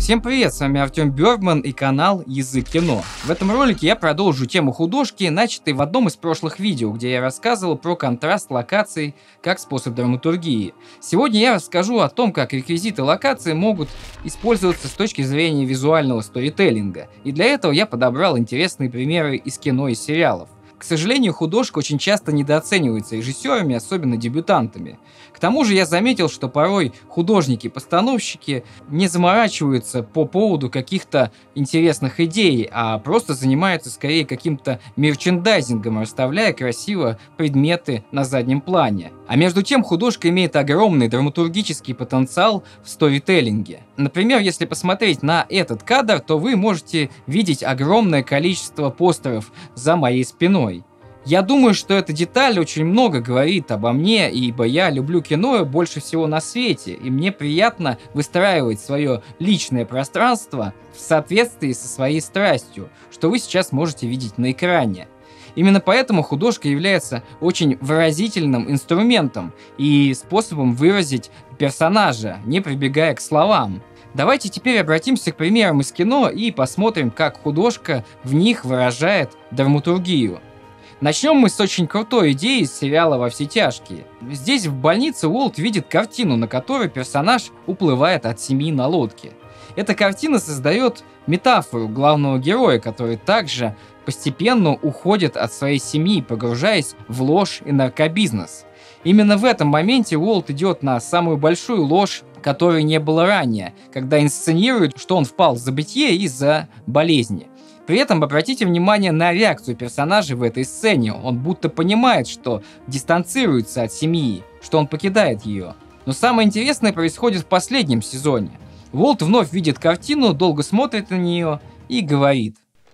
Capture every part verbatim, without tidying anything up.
Всем привет, с вами Артем Бёрдман и канал Язык Кино. В этом ролике я продолжу тему художки, начатой в одном из прошлых видео, где я рассказывал про контраст локаций как способ драматургии. Сегодня я расскажу о том, как реквизиты локации могут использоваться с точки зрения визуального сторителлинга, и для этого я подобрал интересные примеры из кино и сериалов. К сожалению, художка очень часто недооценивается режиссерами, особенно дебютантами. К тому же я заметил, что порой художники-постановщики не заморачиваются по поводу каких-то интересных идей, а просто занимаются скорее каким-то мерчендайзингом, расставляя красиво предметы на заднем плане. А между тем художка имеет огромный драматургический потенциал в сторителлинге. Например, если посмотреть на этот кадр, то вы можете видеть огромное количество постеров за моей спиной. Я думаю, что эта деталь очень много говорит обо мне, ибо я люблю кино больше всего на свете, и мне приятно выстраивать свое личное пространство в соответствии со своей страстью, что вы сейчас можете видеть на экране. Именно поэтому художка является очень выразительным инструментом и способом выразить персонажа, не прибегая к словам. Давайте теперь обратимся к примерам из кино и посмотрим, как художка в них выражает драматургию. Начнем мы с очень крутой идеи из сериала «Во все тяжкие». Здесь в больнице Уолт видит картину, на которой персонаж уплывает от семьи на лодке. Эта картина создает метафору главного героя, который также постепенно уходит от своей семьи, погружаясь в ложь и наркобизнес. Именно в этом моменте Уолт идет на самую большую ложь, которой не было ранее, когда инсценирует, что он впал в забытье из-за болезни. При этом обратите внимание на реакцию персонажа в этой сцене. Он будто понимает, что дистанцируется от семьи, что он покидает ее. Но самое интересное происходит в последнем сезоне. Уолт вновь видит картину, долго смотрит на нее и говорит: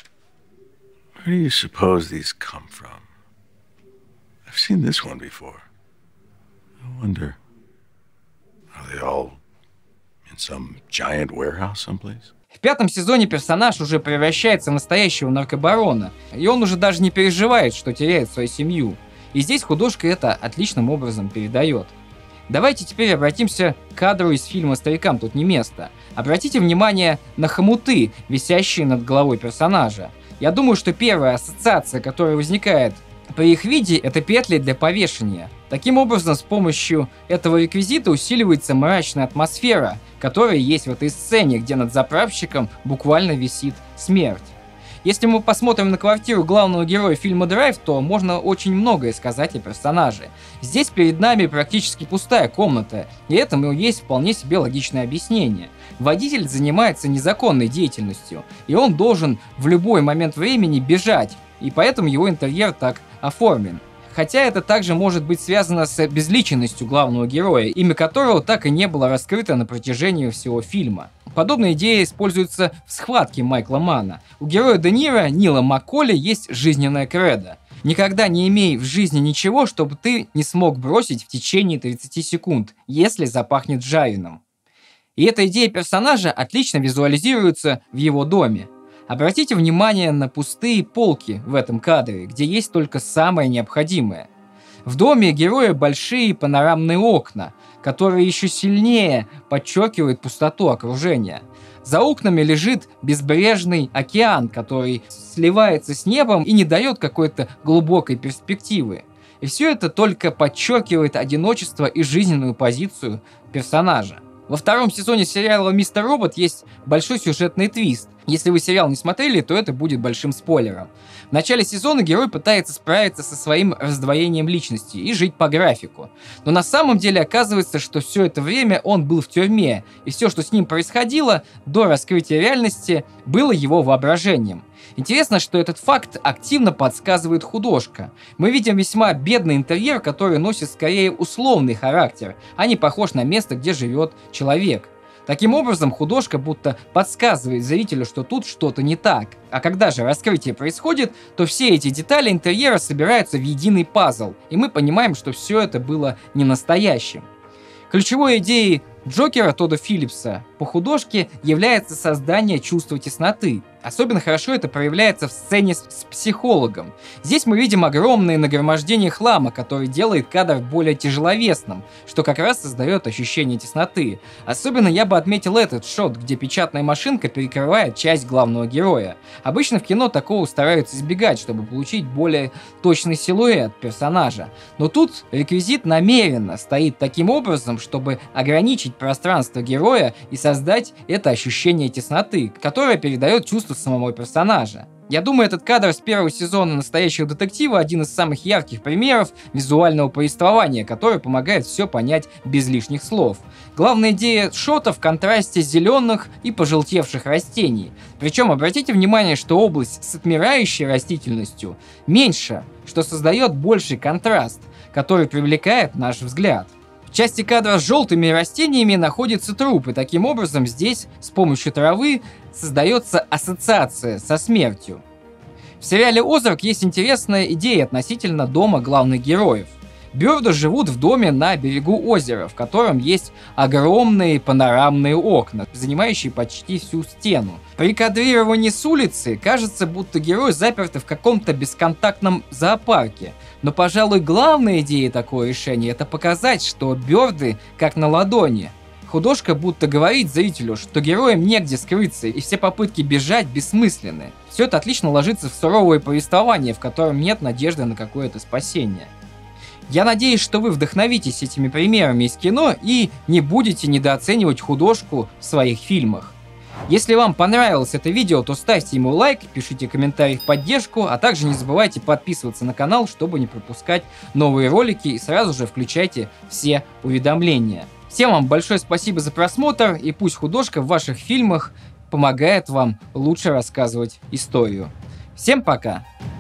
Where do you suppose these come from? I've seen this one before. I wonder, are they all in some giant warehouse someplace? В пятом сезоне персонаж уже превращается в настоящего наркобарона, и он уже даже не переживает, что теряет свою семью. И здесь художка это отличным образом передает. Давайте теперь обратимся к кадру из фильма «Старикам тут не место». Обратите внимание на хомуты, висящие над головой персонажа. Я думаю, что первая ассоциация, которая возникает при их виде, это петли для повешения. Таким образом, с помощью этого реквизита усиливается мрачная атмосфера, которая есть в этой сцене, где над заправщиком буквально висит смерть. Если мы посмотрим на квартиру главного героя фильма «Драйв», то можно очень многое сказать о персонаже. Здесь перед нами практически пустая комната, и этому есть вполне себе логичное объяснение. Водитель занимается незаконной деятельностью, и он должен в любой момент времени бежать, и поэтому его интерьер так оформлен. Хотя это также может быть связано с безличностью главного героя, имя которого так и не было раскрыто на протяжении всего фильма. Подобная идея используется в «Схватке» Майкла Манна. У героя Де Ниро, Нила Макколи, есть жизненная кредо: никогда не имей в жизни ничего, чтобы ты не смог бросить в течение тридцати секунд, если запахнет жареным. И эта идея персонажа отлично визуализируется в его доме. Обратите внимание на пустые полки в этом кадре, где есть только самое необходимое. В доме героя большие панорамные окна, которые еще сильнее подчеркивают пустоту окружения. За окнами лежит безбрежный океан, который сливается с небом и не дает какой-то глубокой перспективы. И все это только подчеркивает одиночество и жизненную позицию персонажа. Во втором сезоне сериала «Мистер Робот» есть большой сюжетный твист. Если вы сериал не смотрели, то это будет большим спойлером. В начале сезона герой пытается справиться со своим раздвоением личности и жить по графику. Но на самом деле оказывается, что все это время он был в тюрьме, и все, что с ним происходило до раскрытия реальности, было его воображением. Интересно, что этот факт активно подсказывает художка. Мы видим весьма бедный интерьер, который носит скорее условный характер, а не похож на место, где живет человек. Таким образом, художка будто подсказывает зрителю, что тут что-то не так. А когда же раскрытие происходит, то все эти детали интерьера собираются в единый пазл, и мы понимаем, что все это было не настоящим. Ключевой идеей Джокера Тодда Филлипса по художке является создание чувства тесноты. Особенно хорошо это проявляется в сцене с, с психологом. Здесь мы видим огромное нагромождение хлама, который делает кадр более тяжеловесным, что как раз создает ощущение тесноты. Особенно я бы отметил этот шот, где печатная машинка перекрывает часть главного героя. Обычно в кино такого стараются избегать, чтобы получить более точный силуэт персонажа. Но тут реквизит намеренно стоит таким образом, чтобы ограничить пространство героя и создать это ощущение тесноты, которое передает чувство самого персонажа. Я думаю, этот кадр с первого сезона «Настоящего детектива» один из самых ярких примеров визуального повествования, который помогает все понять без лишних слов. Главная идея шота в контрасте зеленых и пожелтевших растений. Причем обратите внимание, что область с отмирающей растительностью меньше, что создает больший контраст, который привлекает наш взгляд. В части кадра с желтыми растениями находится труп, и таким образом здесь с помощью травы создается ассоциация со смертью. В сериале «Озарк» есть интересная идея относительно дома главных героев. Бёрды живут в доме на берегу озера, в котором есть огромные панорамные окна, занимающие почти всю стену. При кадрировании с улицы кажется, будто герои заперты в каком-то бесконтактном зоопарке. Но, пожалуй, главная идея такого решения — это показать, что бёрды как на ладони. Художка будто говорит зрителю, что героям негде скрыться, и все попытки бежать бессмысленны. Все это отлично ложится в суровое повествование, в котором нет надежды на какое-то спасение. Я надеюсь, что вы вдохновитесь этими примерами из кино и не будете недооценивать художку в своих фильмах. Если вам понравилось это видео, то ставьте ему лайк, пишите комментарии в поддержку, а также не забывайте подписываться на канал, чтобы не пропускать новые ролики, и сразу же включайте все уведомления. Всем вам большое спасибо за просмотр, и пусть художка в ваших фильмах помогает вам лучше рассказывать историю. Всем пока!